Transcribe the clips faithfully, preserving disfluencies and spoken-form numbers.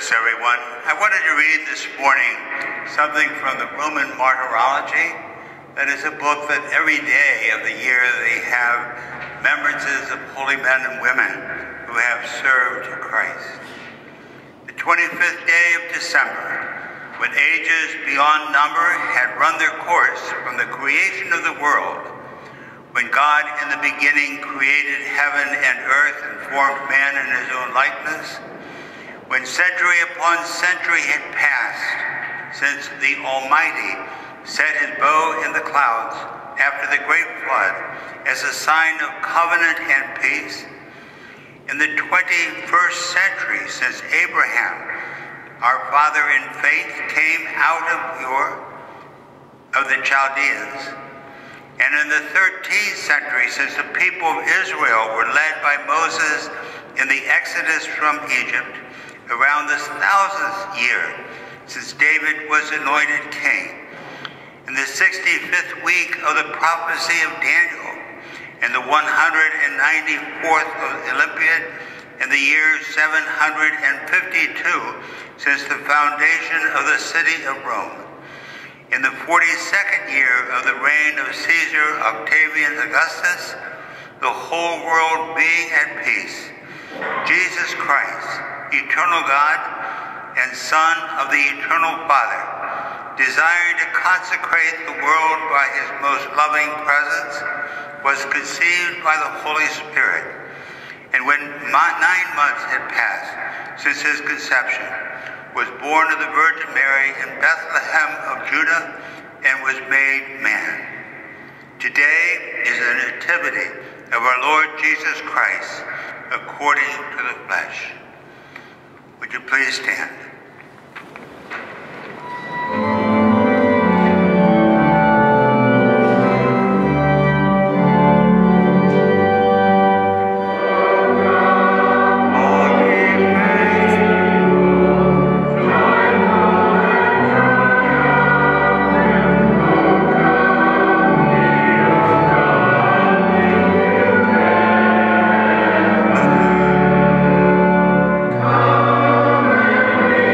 Bless everyone. I wanted to read this morning something from the Roman Martyrology. That is a book that every day of the year they have remembrances of holy men and women who have served Christ. The twenty-fifth day of December, when ages beyond number had run their course from the creation of the world, when God in the beginning created heaven and earth and formed man in his own likeness, when century upon century had passed since the Almighty set his bow in the clouds after the great flood as a sign of covenant and peace, in the twenty-first century since Abraham, our father in faith, came out of Ur of the Chaldeans, and in the thirteenth century since the people of Israel were led by Moses in the Exodus from Egypt, around the thousandth year since David was anointed king, in the sixty-fifth week of the prophecy of Daniel, in the one hundred ninety-fourth of Olympiad, in the year seven hundred fifty-two since the foundation of the city of Rome, in the forty-second year of the reign of Caesar Octavian Augustus, the whole world being at peace, Jesus Christ, eternal God and Son of the eternal Father, desiring to consecrate the world by his most loving presence, was conceived by the Holy Spirit, and when nine months had passed since his conception, was born of the Virgin Mary in Bethlehem of Judah, and was made man. Today is the nativity of our Lord Jesus Christ, according to the flesh. Would you please stand? Come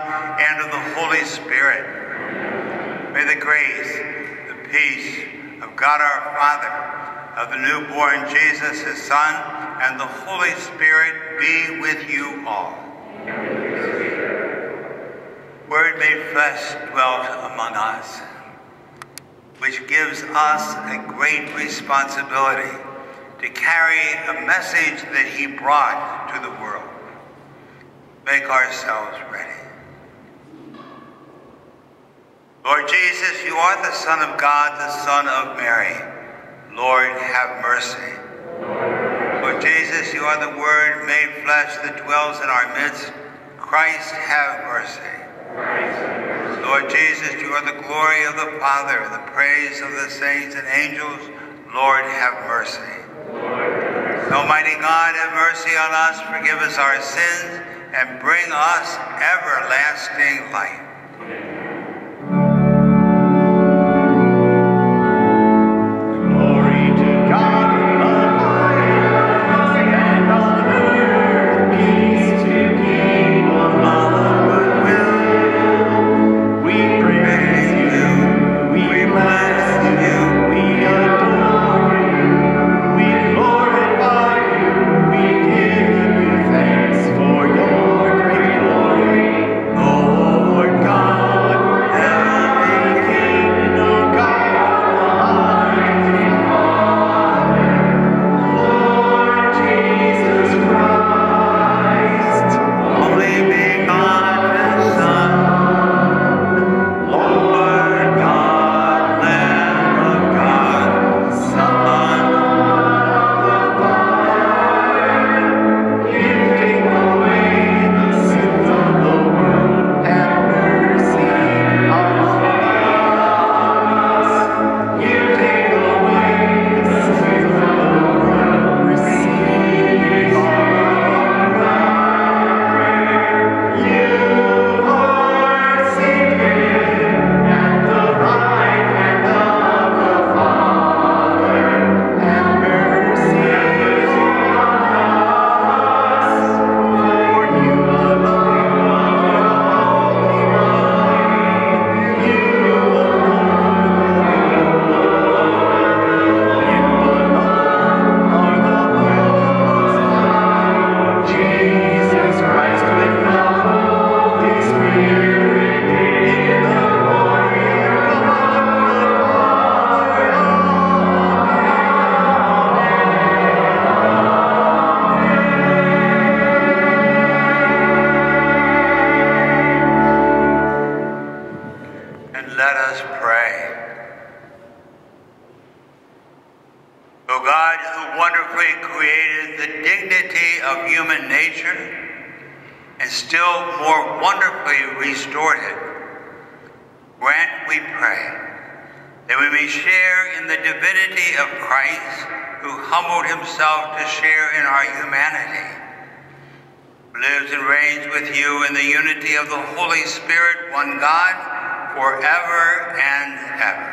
and of the Holy Spirit. May the grace, the peace of God our Father, of the newborn Jesus, his Son, and the Holy Spirit be with you all. Word made flesh dwelt among us, which gives us a great responsibility to carry a message that he brought to the world. Make ourselves ready. Lord Jesus, you are the Son of God, the Son of Mary. Lord, have mercy. Lord Jesus, you are the Word made flesh that dwells in our midst. Christ, have mercy. Lord Jesus, you are the glory of the Father, the praise of the saints and angels. Lord, have mercy. Almighty God, have mercy on us, forgive us our sins, and bring us everlasting life. himself to share in our humanity, lives and reigns with you in the unity of the Holy Spirit, one God, forever and ever.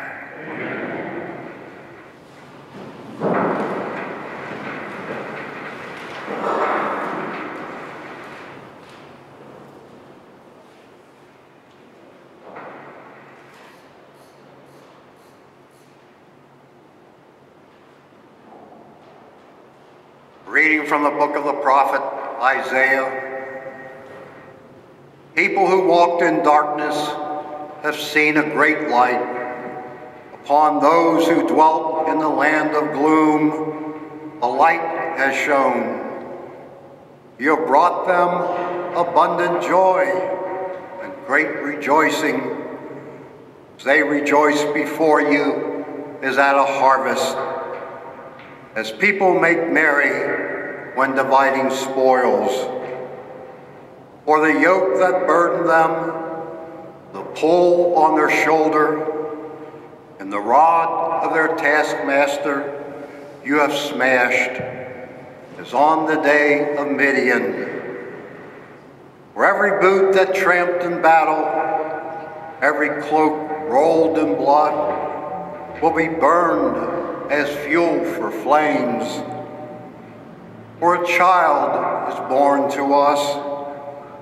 Reading from the book of the prophet Isaiah. People who walked in darkness have seen a great light. Upon those who dwelt in the land of gloom, a light has shone. You have brought them abundant joy and great rejoicing, as they rejoice before you as at a harvest, as people make merry when dividing spoils. For the yoke that burdened them, the pull on their shoulder, and the rod of their taskmaster you have smashed, as on the day of Midian. For every boot that tramped in battle, every cloak rolled in blood, will be burned as fuel for flames. For a child is born to us,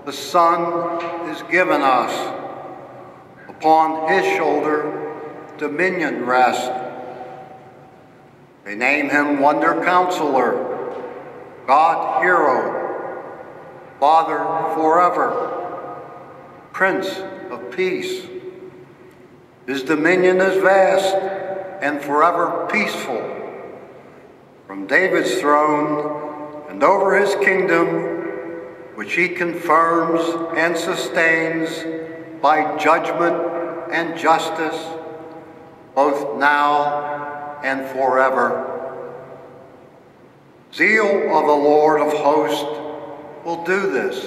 the Son is given us. Upon his shoulder dominion rests. They name him Wonder Counselor, God Hero, Father forever, Prince of Peace. His dominion is vast and forever peaceful. From David's throne and over his kingdom, which he confirms and sustains by judgment and justice, both now and forever. Zeal of the Lord of hosts will do this.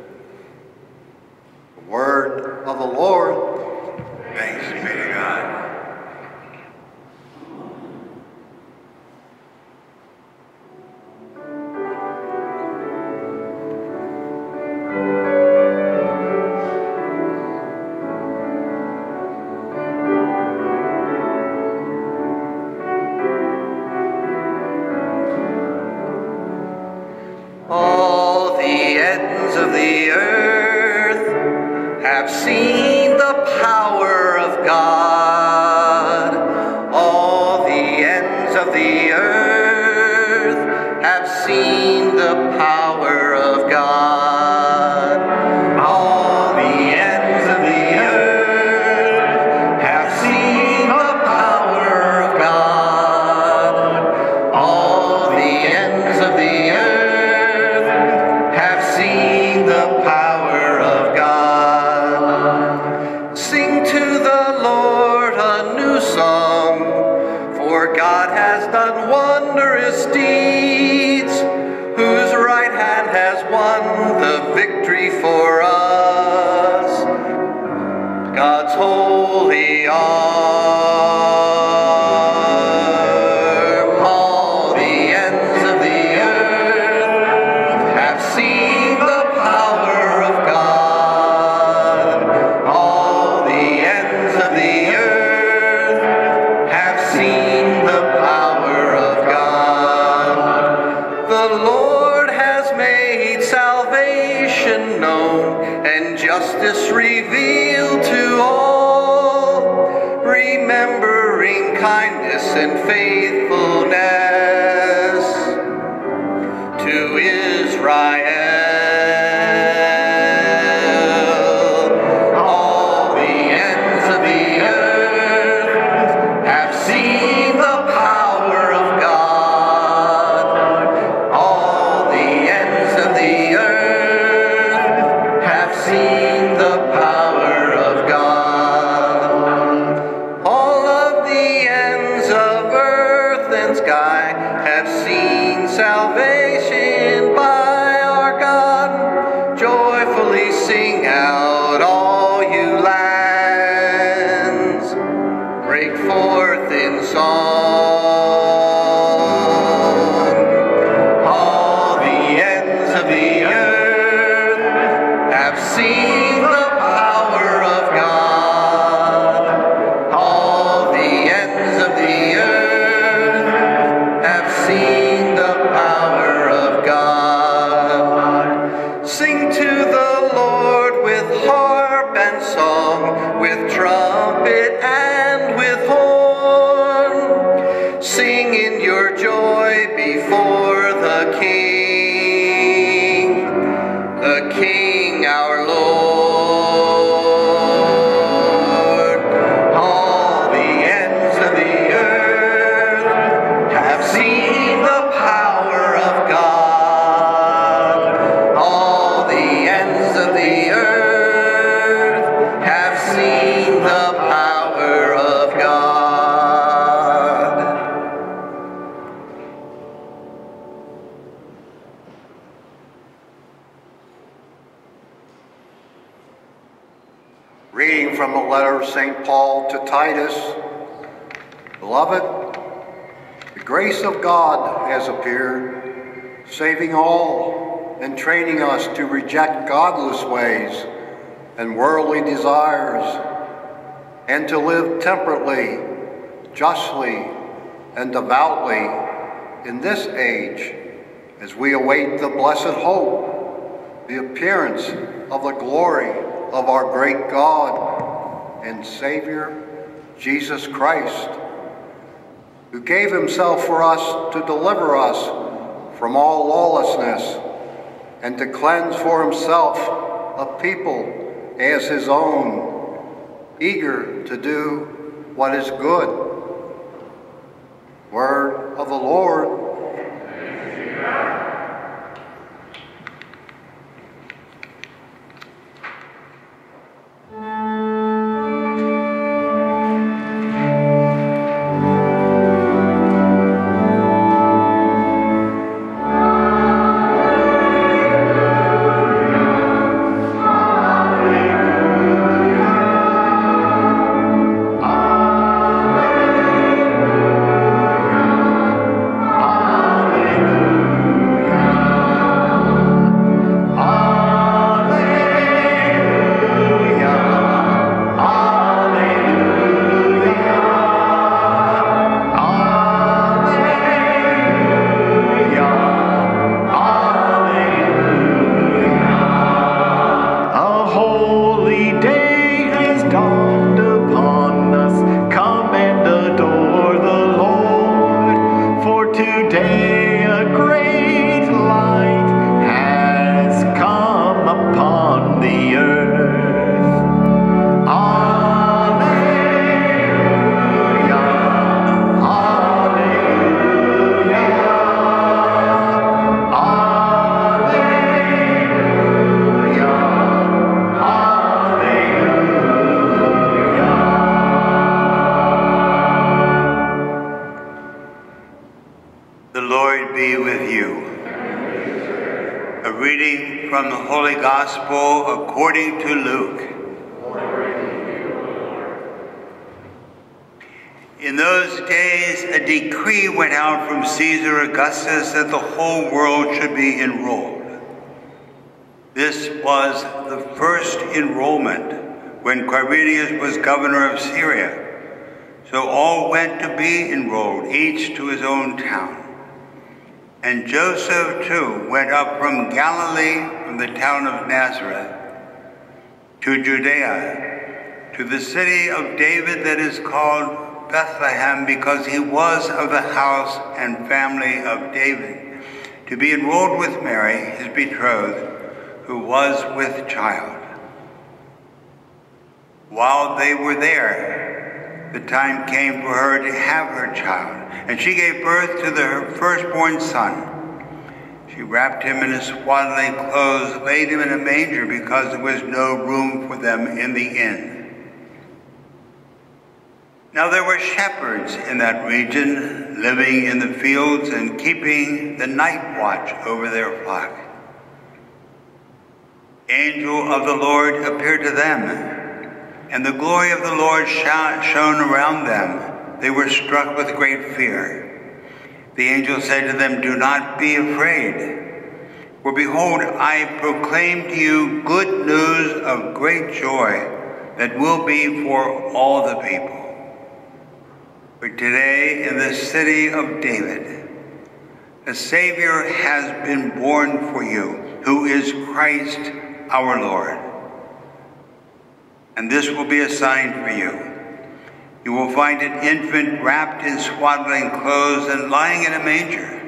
The word of the Lord. Thanks be to God. All the ends of the earth have seen the power of God. All the ends of the earth have seen the power of God. All the ends of the earth have seen the power of God. All the ends of the earth have seen the power of God. Sing to the Lord a new song, for God has done wondrous deeds, whose right hand has won the victory for us. God's holy arm. All the ends of the earth have seen the power of God. All the ends of the earth have seen the power of God. The Lord has made salvation known and justice revealed to all, remembering kindness and faithfulness to Israel. All the ends of the earth have seen the power of God. All the ends of the earth have seen the power of God. All of the ends of earth and sky have seen salvation by our God. Joyfully sing out, all you lands, break forth in song. All the ends of the earth have seen the power of God. All the ends of the earth have seen the power of God. Sing to the Lord with harp and song, with trumpet and with horn. Sing in your joy before the King, the King our Lord. All the ends of the earth have seen the power of God. All the ends of the earth have seen the power of God. Reading from the letter of Saint Paul to Titus. Beloved, the grace of God has appeared, saving all and training us to reject godless ways and worldly desires, and to live temperately, justly, and devoutly in this age, as we await the blessed hope, the appearance of the glory of our great God and Savior, Jesus Christ, who gave himself for us to deliver us from all lawlessness and to cleanse for himself a people as his own, eager to do what is good. Word of the Lord. From the Holy Gospel according to Luke. In those days, a decree went out from Caesar Augustus that the whole world should be enrolled. This was the first enrollment when Quirinius was governor of Syria. So all went to be enrolled, each to his own town. And Joseph, too, went up from Galilee, from the town of Nazareth, to Judea, to the city of David that is called Bethlehem, because he was of the house and family of David, to be enrolled with Mary, his betrothed, who was with child. While they were there, the time came for her to have her child. And she gave birth to the, her firstborn son. She wrapped him in his swaddling clothes, laid him in a manger because there was no room for them in the inn. Now there were shepherds in that region, living in the fields and keeping the night watch over their flock. The angel of the Lord appeared to them, and the glory of the Lord shone around them. They were struck with great fear. The angel said to them, "Do not be afraid, for behold, I proclaim to you good news of great joy that will be for all the people. For today in the city of David, a Savior has been born for you, who is Christ our Lord. And this will be a sign for you. You will find an infant wrapped in swaddling clothes and lying in a manger."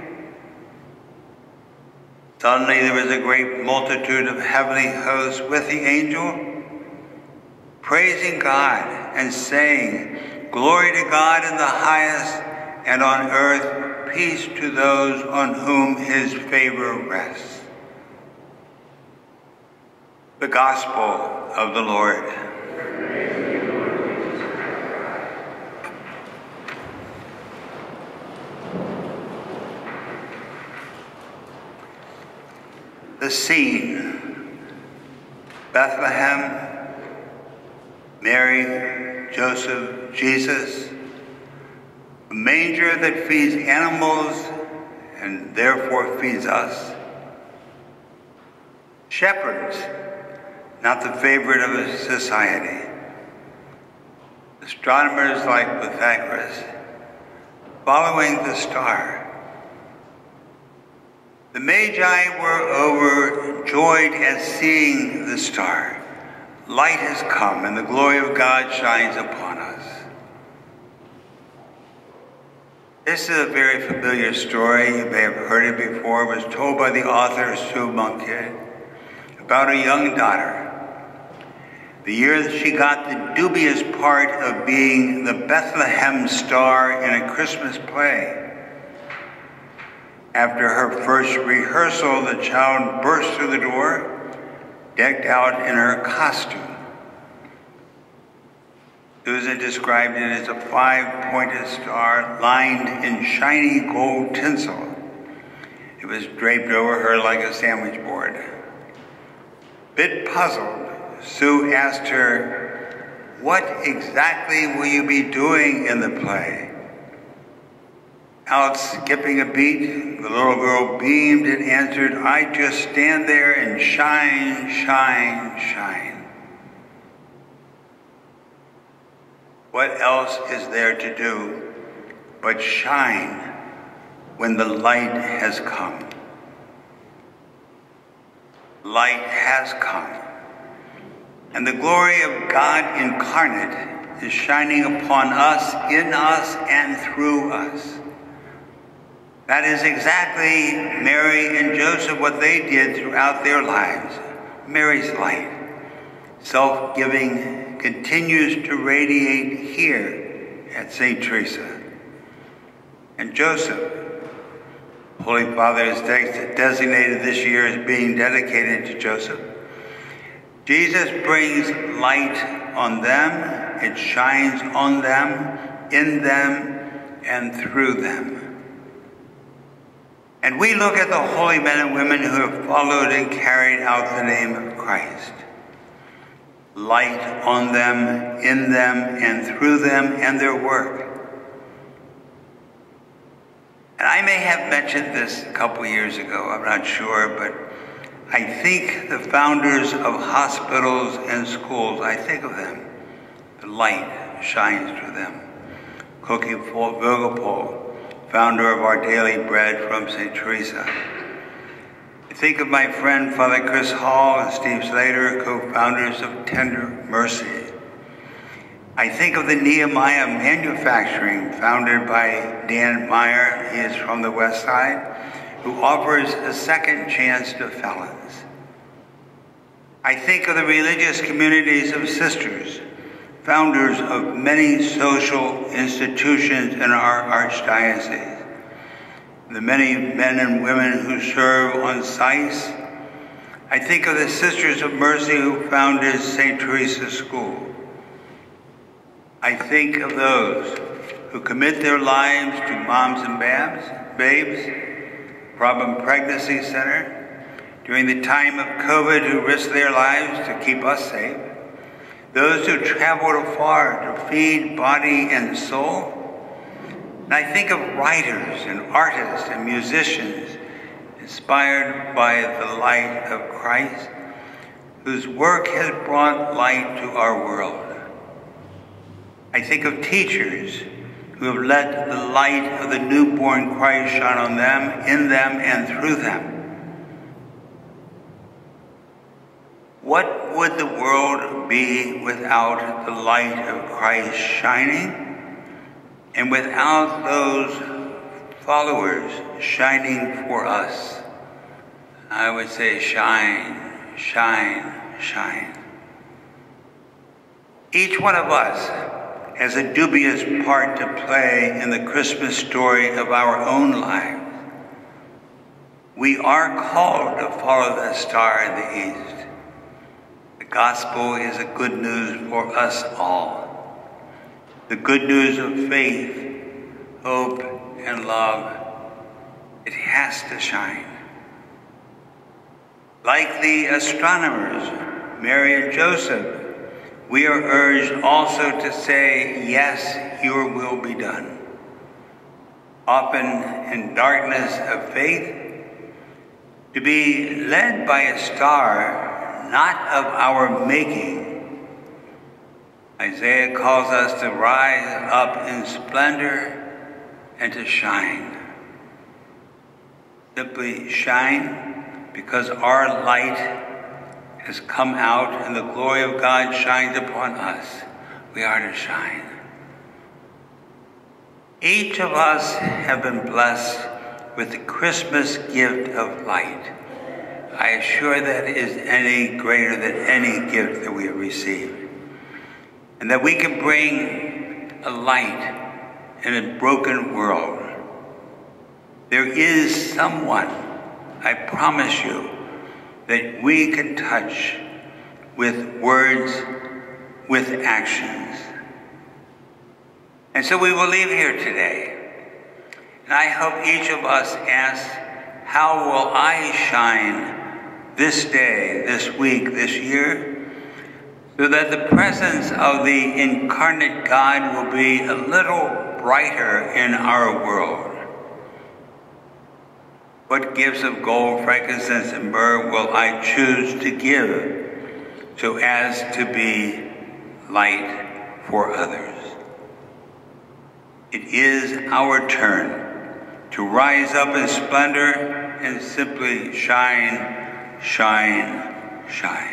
Suddenly there was a great multitude of heavenly hosts with the angel, praising God and saying, "Glory to God in the highest, and on earth peace to those on whom his favor rests." The Gospel of the Lord. The scene: Bethlehem, Mary, Joseph, Jesus, a manger that feeds animals and therefore feeds us. Shepherds, not the favorite of society. Astronomers like Pythagoras, following the star. The Magi were overjoyed at seeing the star. Light has come, and the glory of God shines upon us. This is a very familiar story. You may have heard it before. It was told by the author, Sue Monkhead, about a young daughter. The year that she got the dubious part of being the Bethlehem star in a Christmas play. After her first rehearsal, the child burst through the door, decked out in her costume. Susan described it as a five-pointed star lined in shiny gold tinsel. It was draped over her like a sandwich board. Bit puzzled, Sue asked her, "What exactly will you be doing in the play?" Out skipping a beat, the little girl beamed and answered, "I just stand there and shine, shine, shine." What else is there to do but shine when the light has come? Light has come, and the glory of God incarnate is shining upon us, in us, and through us. That is exactly Mary and Joseph, what they did throughout their lives. Mary's light, self-giving, continues to radiate here at Saint Teresa. And Joseph, Holy Father has designated this year as being dedicated to Joseph. Jesus brings light on them. It shines on them, in them, and through them. And we look at the holy men and women who have followed and carried out the name of Christ. Light on them, in them, and through them and their work. And I may have mentioned this a couple years ago, I'm not sure, but I think the founders of hospitals and schools, I think of them, the light shines through them. Cookie Vogopol, founder of Our Daily Bread from Saint Teresa. I think of my friend Father Chris Hall and Steve Slater, co-founders of Tender Mercy. I think of the Nehemiah Manufacturing, founded by Dan Meyer, he is from the West Side, who offers a second chance to felons. I think of the religious communities of sisters, founders of many social institutions in our archdiocese. The many men and women who serve on S I S. I think of the Sisters of Mercy who founded Saint Teresa's School. I think of those who commit their lives to moms and babs, babes, Problem Pregnancy Center, during the time of COVID who risked their lives to keep us safe. Those who traveled afar to feed body and soul. And I think of writers and artists and musicians inspired by the light of Christ, whose work has brought light to our world. I think of teachers who have let the light of the newborn Christ shine on them, in them, and through them. What would the world be without the light of Christ shining? And without those followers shining for us? I would say shine, shine, shine. Each one of us has a dubious part to play in the Christmas story of our own lives. We are called to follow the star in the east. The gospel is a good news for us all. The good news of faith, hope, and love. It has to shine. Like the astronomers, Mary and Joseph, we are urged also to say, yes, your will be done. Often in darkness of faith, to be led by a star, not of our making. Isaiah calls us to rise up in splendor and to shine. simply shine, because our light has come out and the glory of God shines upon us. We are to shine. Each of us have been blessed with the Christmas gift of light. I assure that is any greater than any gift that we have received. And that we can bring a light in a broken world. There is someone, I promise you, that we can touch with words, with actions. And so we will leave here today. And I hope each of us asks, how will I shine this day, this week, this year, so that the presence of the incarnate God will be a little brighter in our world? What gifts of gold, frankincense, and myrrh will I choose to give so as to be light for others? It is our turn to rise up in splendor and simply shine, shine, shine.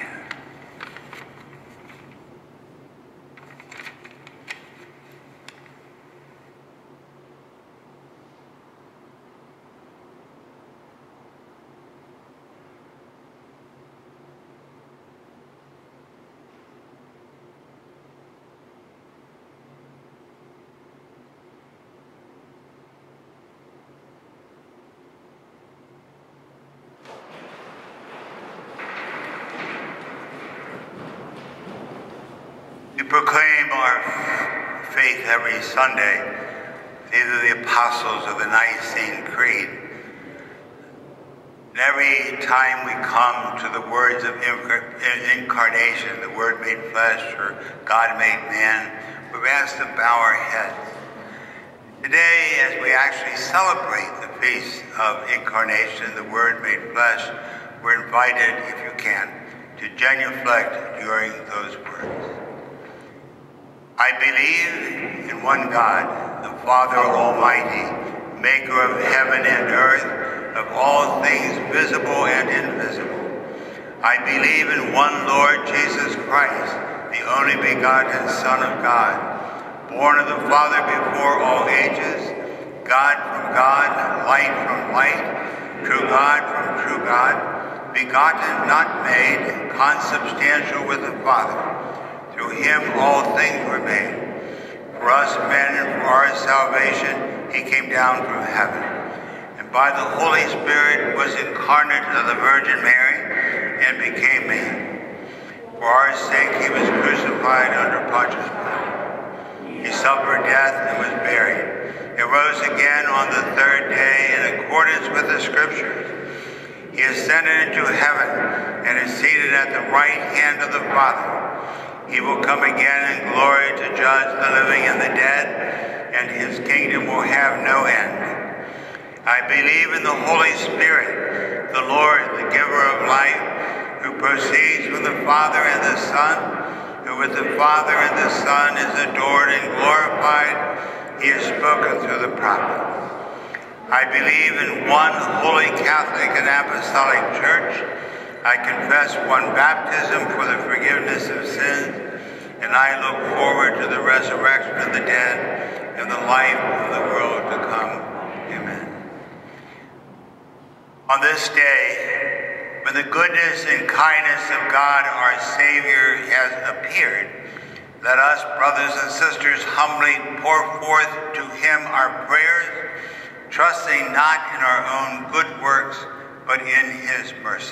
We proclaim our faith every Sunday, either the Apostles or the Nicene Creed. And every time we come to the words of incarnation, the Word made flesh, or God made man, we're asked to bow our heads. Today, as we actually celebrate the feast of incarnation, the Word made flesh, we're invited, if you can, to genuflect during those words. I believe in one God, the Father Almighty, maker of heaven and earth, of all things visible and invisible. I believe in one Lord Jesus Christ, the only begotten Son of God, born of the Father before all ages, God from God, light from light, true God from true God, begotten, not made, consubstantial with the Father. Through him all things were made. For us men and for our salvation, he came down from heaven. And by the Holy Spirit was incarnate of the Virgin Mary and became man. For our sake he was crucified under Pontius Pilate. He suffered death and was buried. He rose again on the third day in accordance with the Scriptures. He ascended into heaven and is seated at the right hand of the Father. He will come again in glory to judge the living and the dead, and his kingdom will have no end. I believe in the Holy Spirit, the Lord, the giver of life, who proceeds from the Father and the Son, who with the Father and the Son is adored and glorified. He has spoken through the prophets. I believe in one holy Catholic and Apostolic Church. I confess one baptism for the forgiveness of sins, and I look forward to the resurrection of the dead and the life of the world to come. Amen. On this day, when the goodness and kindness of God our Savior has appeared, let us, brothers and sisters, humbly pour forth to him our prayers, trusting not in our own good works, but in his mercy.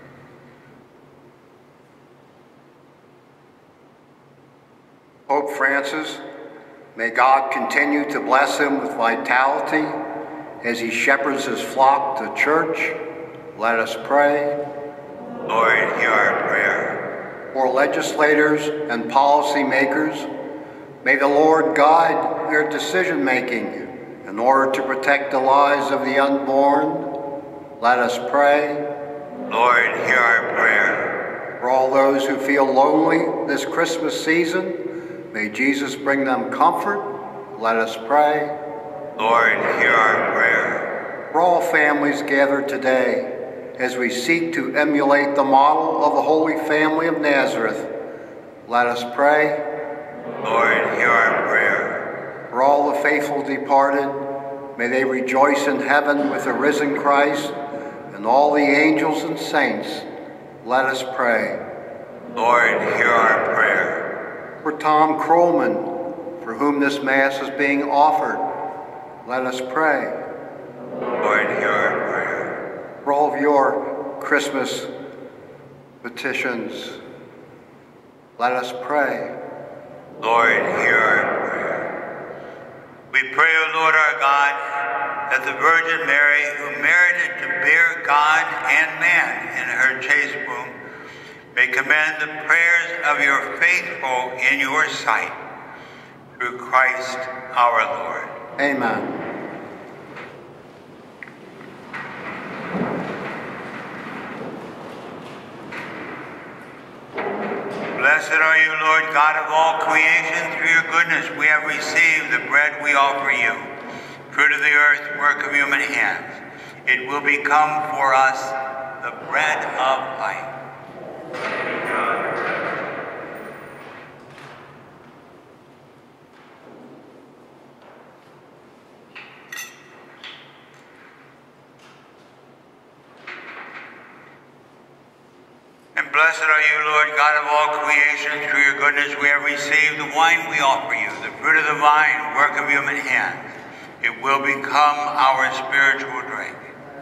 Pope Francis, may God continue to bless him with vitality as he shepherds his flock to church. Let us pray. Lord, hear our prayer. For legislators and policy makers, may the Lord guide their decision-making in order to protect the lives of the unborn. Let us pray. Lord, hear our prayer. For all those who feel lonely this Christmas season, may Jesus bring them comfort. Let us pray. Lord, hear our prayer. for all families gathered today as we seek to emulate the model of the Holy Family of Nazareth. Let us pray. Lord, hear our prayer. For all the faithful departed, may they rejoice in heaven with the risen Christ and all the angels and saints. Let us pray. Lord, hear our prayer. For Tom Crowman, for whom this Mass is being offered, let us pray. Lord, hear our prayer. For all of your Christmas petitions, let us pray. Lord, hear our prayer. We pray, O Lord our God, that the Virgin Mary, who merited to bear God and man in her chaste womb, may commend the prayers of your faithful in your sight, through Christ our Lord. Amen. Blessed are you, Lord God of all creation. Through your goodness we have received the bread we offer you, fruit of the earth, work of human hands. It will become for us the bread of life. And blessed are you, Lord God of all creation. Through your goodness we have received the wine we offer you, the fruit of the vine, work of human hands. It will become our spiritual drink.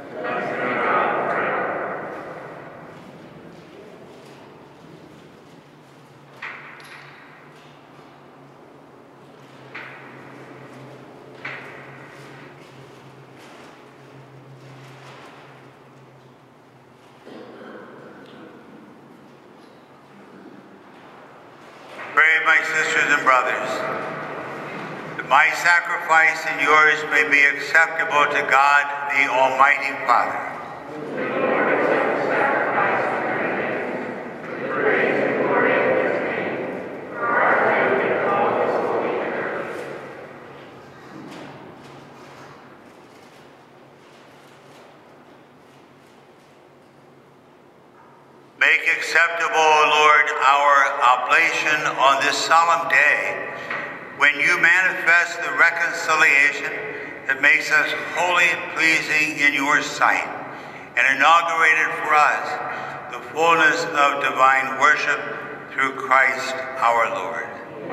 Pray, my sisters and brothers, that my sacrifice and yours may be acceptable to God, the Almighty Father. Make acceptable, O Lord, our oblation on this solemn day, when you manifest the reconciliation that makes us holy and pleasing in your sight, and inaugurated for us the fullness of divine worship through Christ our Lord.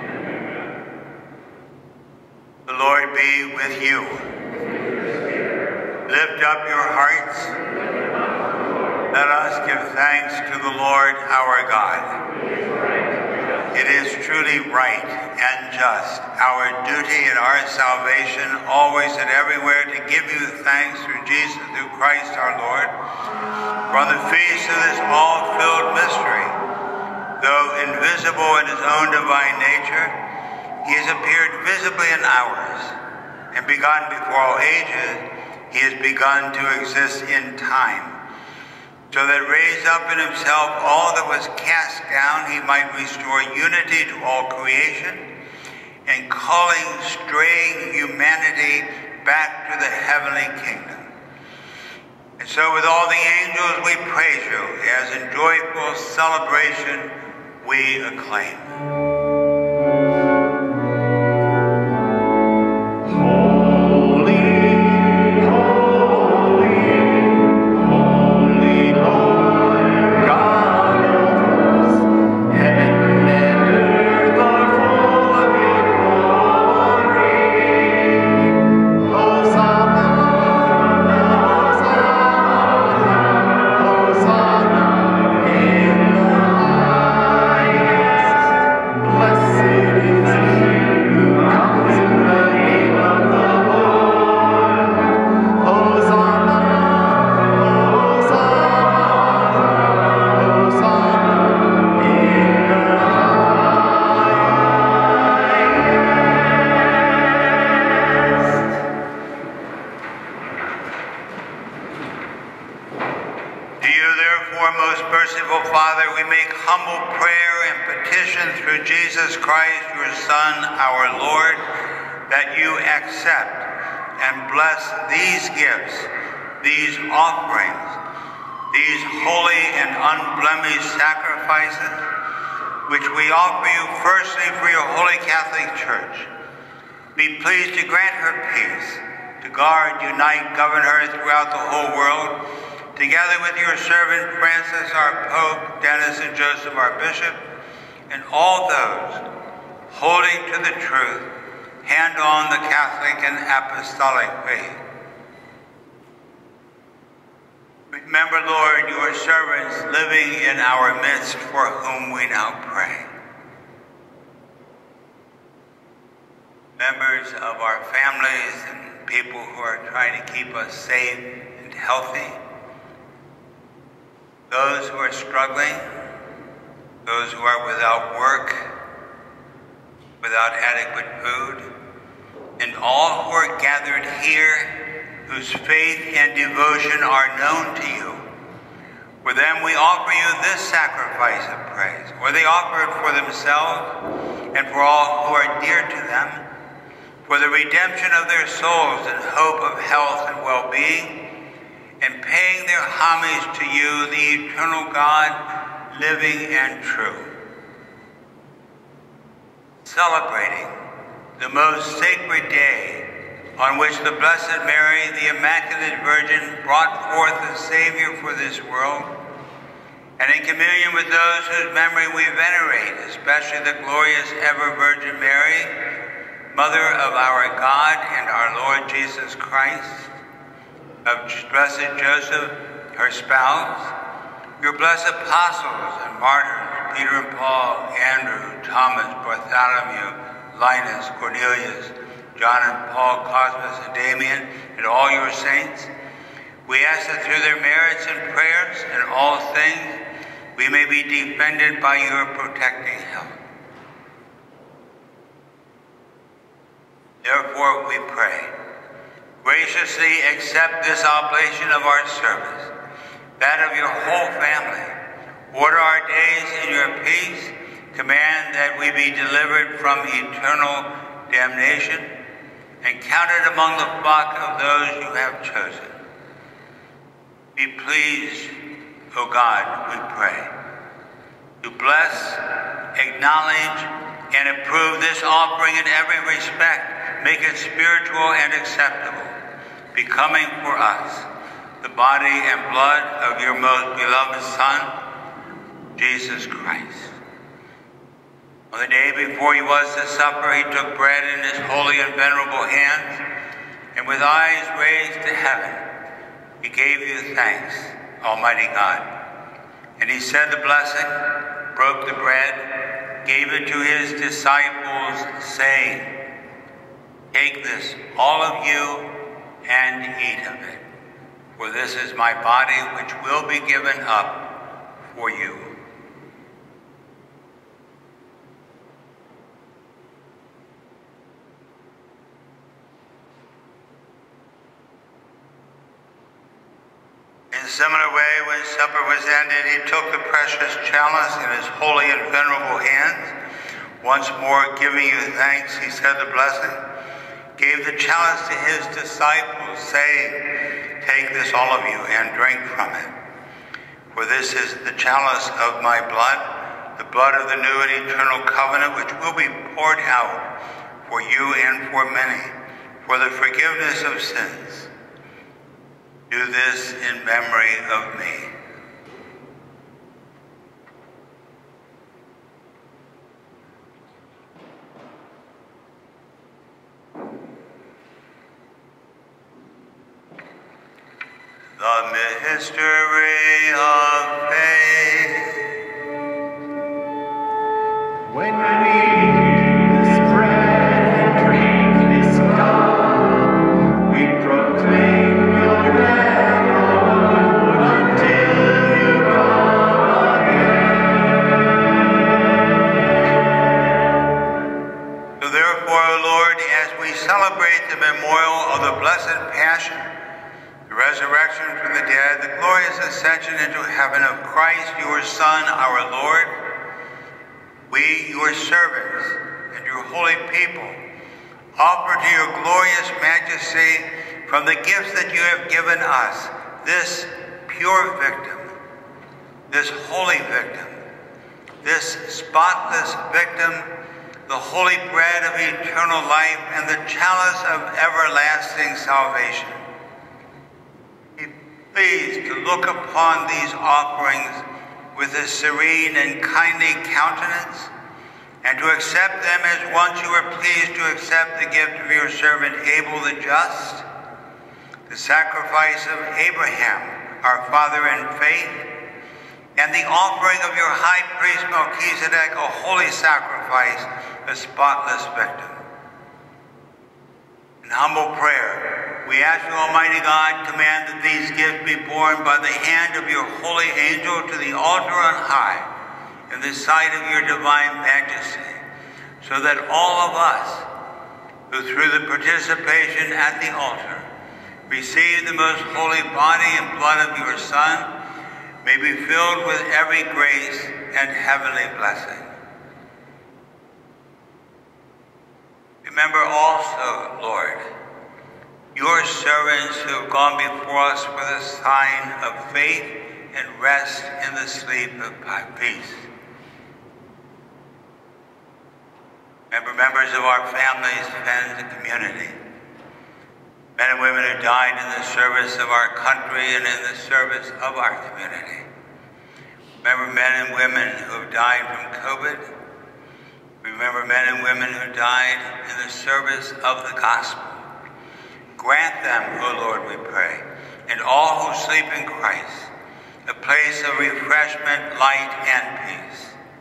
The Lord be with you. Lift up your hearts. Let us give thanks to the Lord our God. It is truly right and just, our duty and our salvation, always and everywhere, to give you thanks through Jesus, through Christ our Lord. For on the feast of this all-filled mystery, though invisible in his own divine nature, he has appeared visibly in ours, and begun before all ages, he has begun to exist in time, so that raised up in himself all that was cast down, he might restore unity to all creation, and calling straying humanity back to the heavenly kingdom. And so with all the angels we praise you, as in joyful celebration we acclaim. and bless these gifts, these offerings, these holy and unblemished sacrifices, which we offer you firstly for your holy Catholic Church. Be pleased to grant her peace, to guard, unite, govern her throughout the whole world, together with your servant Francis, our Pope, Dennis and Joseph, our Bishop, and all those holding to the truth, hand on the Catholic and Apostolic faith. Remember, Lord, your servants living in our midst, for whom we now pray. Members of our families and people who are trying to keep us safe and healthy. Those who are struggling, those who are without work, without adequate food, and all who are gathered here whose faith and devotion are known to you. For them we offer you this sacrifice of praise, or they offer it for themselves and for all who are dear to them, for the redemption of their souls and hope of health and well-being, and paying their homage to you, the eternal God, living and true. Celebrating the most sacred day on which the Blessed Mary, the Immaculate Virgin, brought forth the Savior for this world, and in communion with those whose memory we venerate, especially the glorious ever Virgin Mary, Mother of our God and our Lord Jesus Christ, of Blessed Joseph, her spouse, your blessed apostles and martyrs, Peter and Paul, Andrew, Thomas, Bartholomew, Linus, Cornelius, John and Paul, Cosmas and Damian, and all your saints, we ask that through their merits and prayers and all things, we may be defended by your protecting help. Therefore we pray, graciously accept this oblation of our service, that of your whole family. Order our days in your peace, command that we be delivered from eternal damnation, and counted among the flock of those you have chosen. Be pleased, O God, we pray, to bless, acknowledge, and approve this offering in every respect. Make it spiritual and acceptable, becoming for us the body and blood of your most beloved Son, Jesus Christ. On the day before he was to supper, he took bread in his holy and venerable hands, and with eyes raised to heaven, he gave you thanks, Almighty God. And he said the blessing, broke the bread, gave it to his disciples, saying, "Take this, all of you, and eat of it, for this is my body which will be given up for you." In a similar way, when supper was ended, he took the precious chalice in his holy and venerable hands. Once more giving you thanks, he said the blessing, gave the chalice to his disciples, saying, "Take this, all of you, and drink from it. For this is the chalice of my blood, the blood of the new and eternal covenant, which will be poured out for you and for many, for the forgiveness of sins. Do this in memory of me." The mystery of faith. When we eat this bread and drink this cup, we proclaim your death, Lord, until you come again. So therefore, O Lord, as we celebrate the memorial of the Blessed Passion, the resurrection from the dead, the glorious ascension into heaven of Christ, your Son, our Lord, we, your servants, and your holy people, offer to your glorious majesty from the gifts that you have given us this pure victim, this holy victim, this spotless victim, the holy bread of eternal life and the chalice of everlasting salvation. Be pleased to look upon these offerings with a serene and kindly countenance, and to accept them as once you were pleased to accept the gift of your servant Abel the just, the sacrifice of Abraham, our father in faith, and the offering of your high priest Melchizedek, a holy sacrifice, a spotless victim. In humble prayer, we ask you, Almighty God, command that these gifts be borne by the hand of your holy angel to the altar on high, in the sight of your divine majesty, so that all of us, who through the participation at the altar receive the most holy body and blood of your Son, may be filled with every grace and heavenly blessing. Remember also, Lord, your servants who have gone before us for the sign of faith and rest in the sleep of peace. Remember members of our families, friends, and community. Men and women who died in the service of our country and in the service of our community. Remember men and women who have died from COVID. Remember men and women who died in the service of the gospel. Grant them, O Lord, we pray, and all who sleep in Christ, a place of refreshment, light, and peace.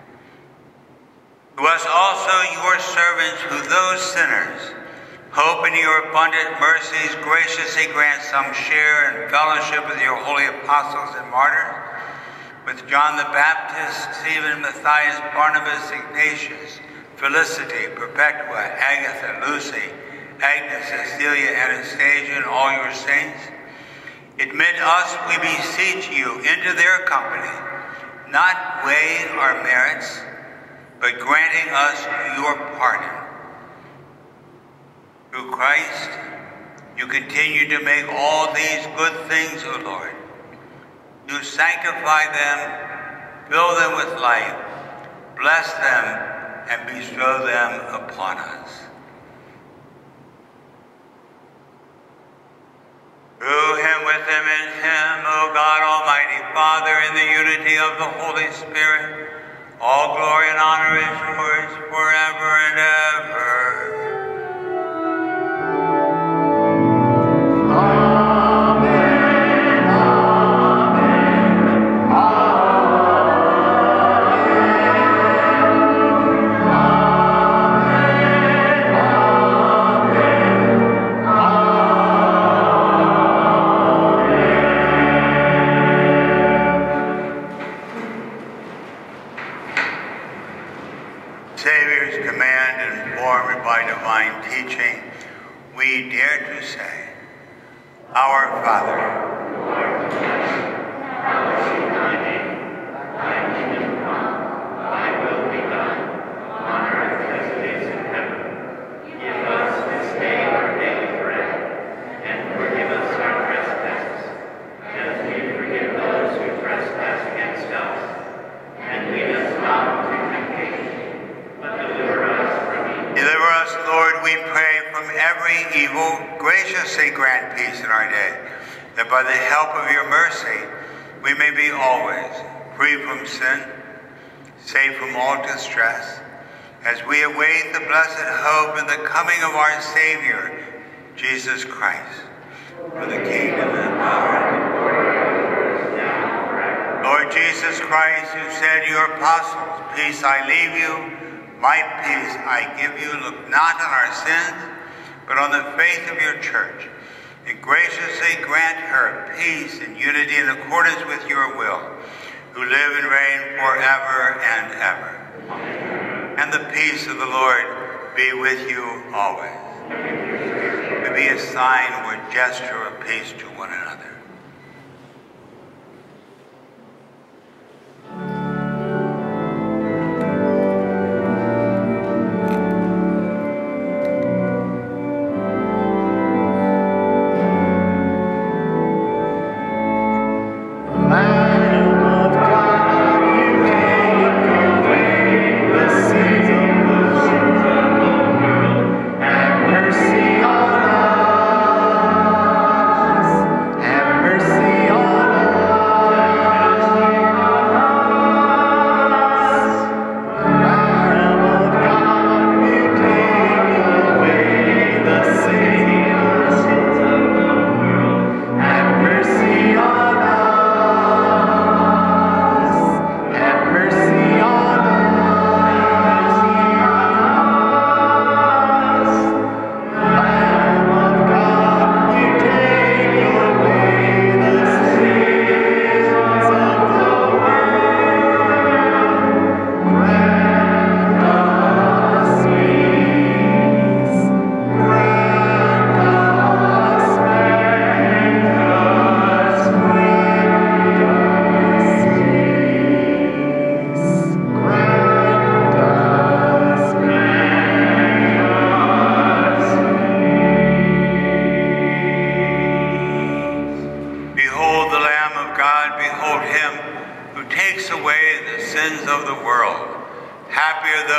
To us also, your servants, who those sinners, hope in your abundant mercies, graciously grant some share and fellowship with your holy apostles and martyrs, with John the Baptist, Stephen, Matthias, Barnabas, Ignatius, Felicity, Perpetua, Agatha, Lucy, Agnes, Cecilia, Anastasia, and all your saints. Admit us, we beseech you, into their company, not weighing our merits, but granting us your pardon. Through Christ, you continue to make all these good things, O Lord. You sanctify them, fill them with life, bless them, and bestow them upon us. Through him, with him, in him, O God, Almighty Father, in the unity of the Holy Spirit, all glory and honor is yours forever and ever. We dare to say, Our Father, hallowed be thy name. Thy kingdom come, thy will be done, on earth as it is in heaven. Give us this day our daily bread, and forgive us our trespasses, as we forgive those who trespass against us. And lead us not into temptation, but deliver us from evil. Deliver us, Lord, we pray, from every evil. Graciously grant peace in our day, that by the help of your mercy we may be always free from sin, safe from all distress, as we await the blessed hope and the coming of our Savior, Jesus Christ. For the kingdom and the power and the glory are now forever. Lord Jesus Christ, who said to your apostles, peace I leave you, my peace I give you, look not on our sins, but on the faith of your church, and graciously grant her peace and unity in accordance with your will, who live and reign forever and ever. Amen. And the peace of the Lord be with you always. To be a sign or gesture of peace to one another.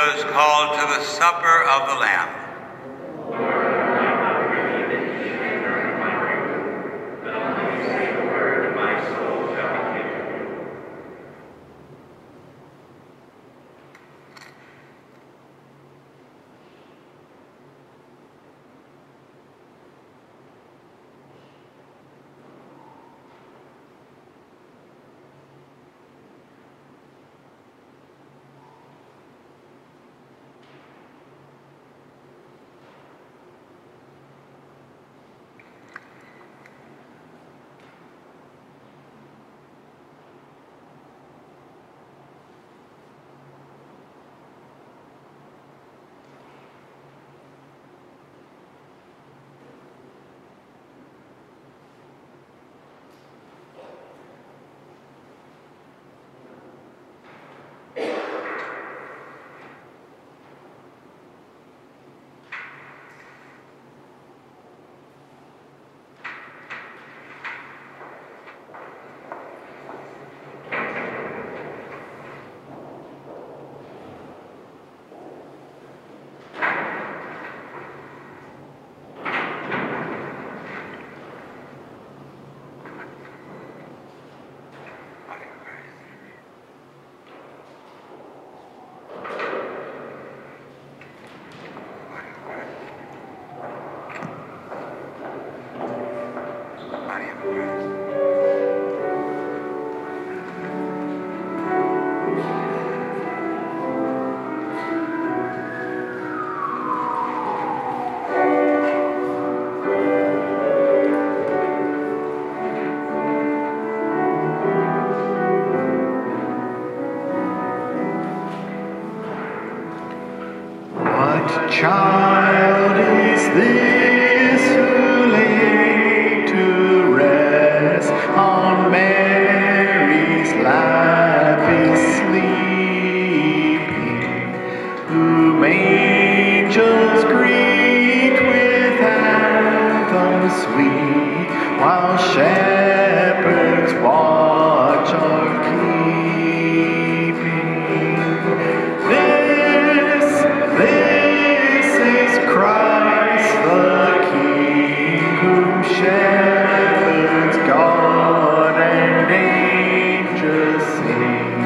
is called to the supper of the Lamb. Child is this who lay to rest on Mary's lap is sleeping, whom angels greet with anthems sweet, while shepherds watch are keeping. This, this is Christ the King, whom shepherds guard and angels sing.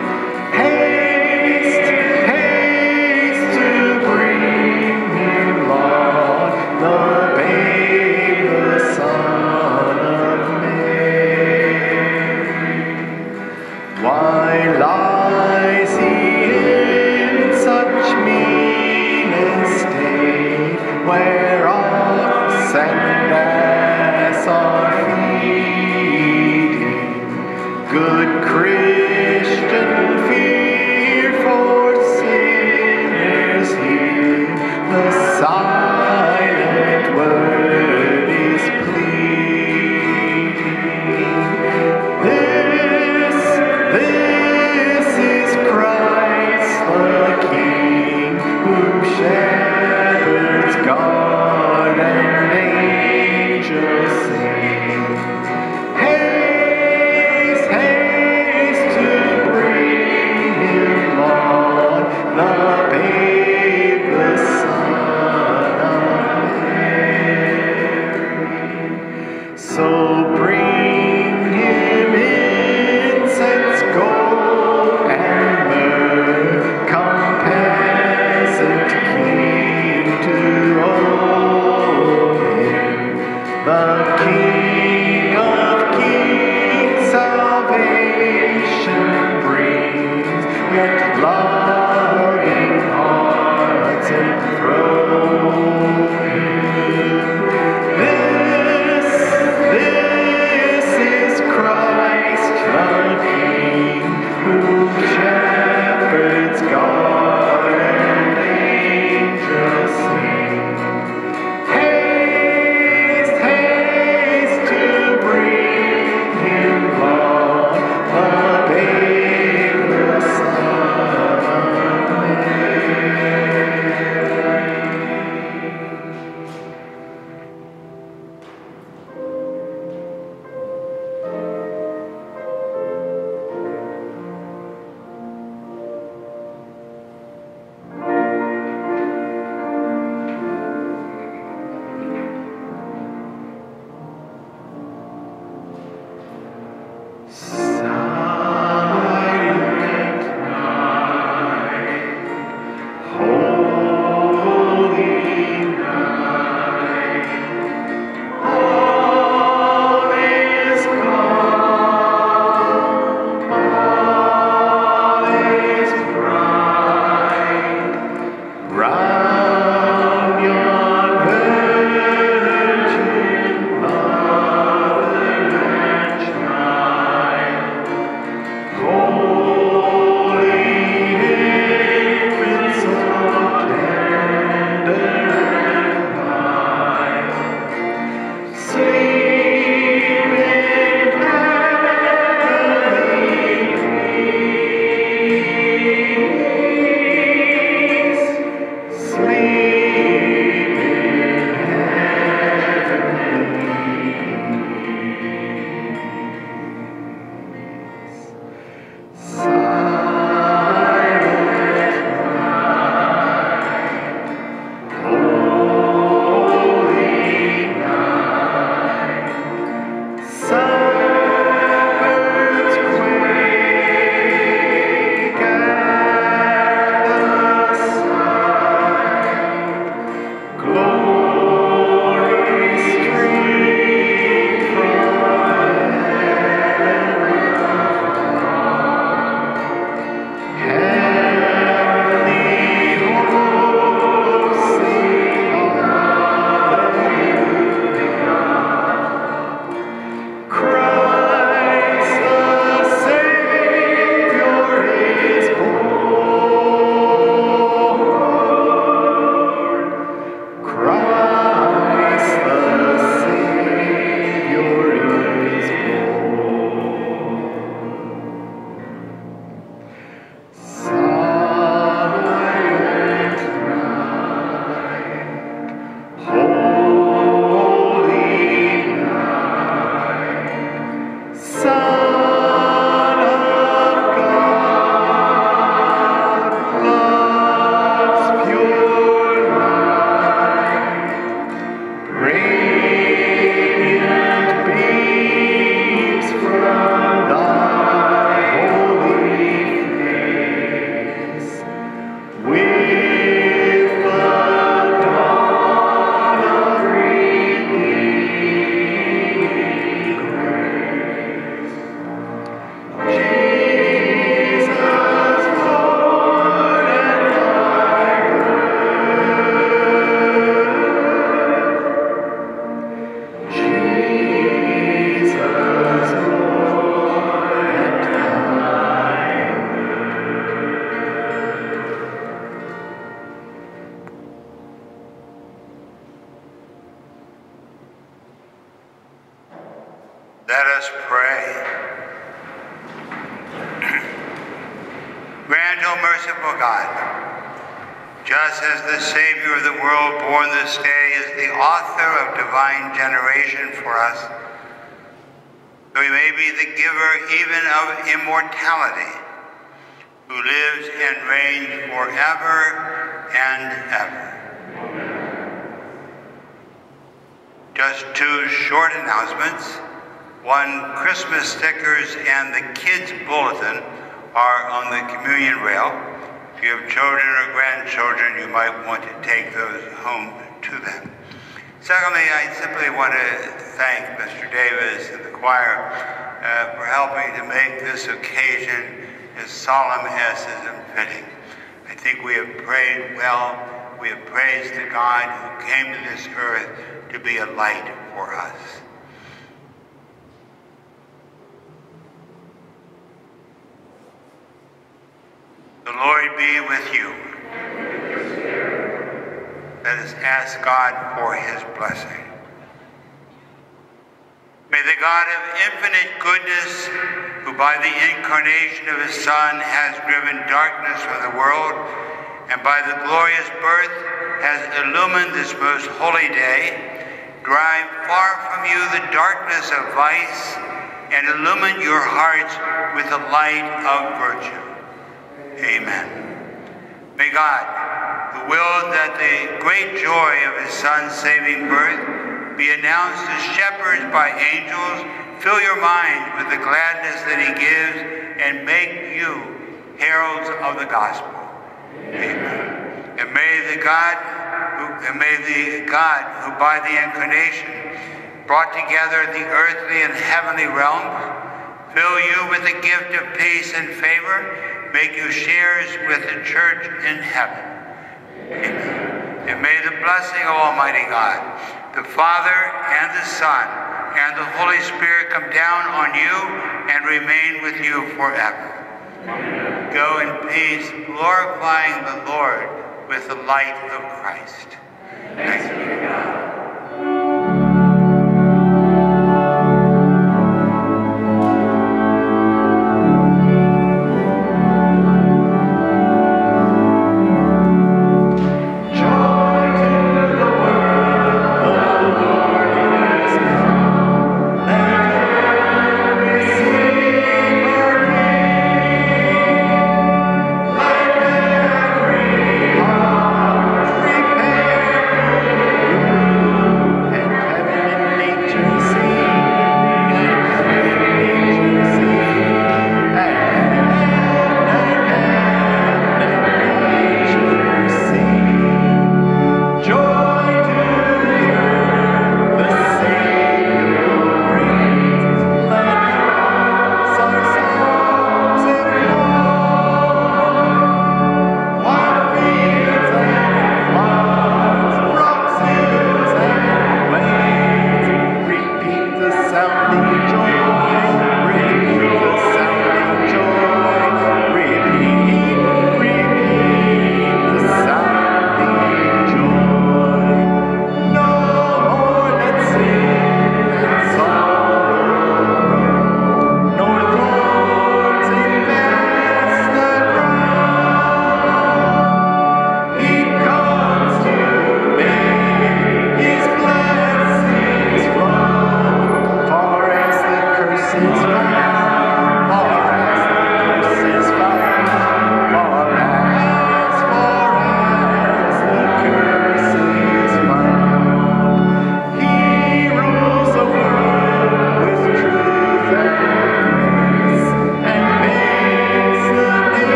Haste, haste to bring him, Lord, the babe, the Son of Mary. Why lies he in such mean estate, where ox and ass are feeding? Good Christian, fear for sinners here, the silent word is pleading. This, this is Christ the King, whom shepherds guard and angels sing. Haste, haste to bring him, Lord, the babe, the Son of Mary. So bring him incense, gold, and myrrh, come peasant king to own him, the King of kings, salvation brings, yet loving hearts enthrone him. This, this is Christ the King, whom shepherds guard and angels sing. Haste, haste Let us pray. Grant, O merciful God, just as the Savior of the world born this day is the author of divine generation for us, that we may be the giver even of immortality, who lives and reigns forever and ever. Just two short announcements. One, Christmas stickers and the kids' bulletin are on the communion rail. If you have children or grandchildren, you might want to take those home to them. Secondly, I simply want to thank Mister Davis and the choir uh, for helping to make this occasion as solemn as is fitting. I think we have prayed well. We have praised the God who came to this earth to be a light for us. The Lord be with you. Let us ask God for his blessing. May the God of infinite goodness, who by the incarnation of his Son has driven darkness from the world, and by the glorious birth has illumined this most holy day, drive far from you the darkness of vice, and illumine your hearts with the light of virtue. Amen. May God, who willed that the great joy of his Son's saving birth be announced as shepherds by angels, fill your minds with the gladness that he gives, and make you heralds of the gospel. Amen. And may the God who, and may the God who by the incarnation brought together the earthly and heavenly realms fill you with the gift of peace and favor, make you sharers with the church in heaven. Amen. And may the blessing of Almighty God, the Father and the Son and the Holy Spirit come down on you and remain with you forever. Amen. Go in peace, glorifying the Lord with the light of Christ. Thanks be to God. Repent.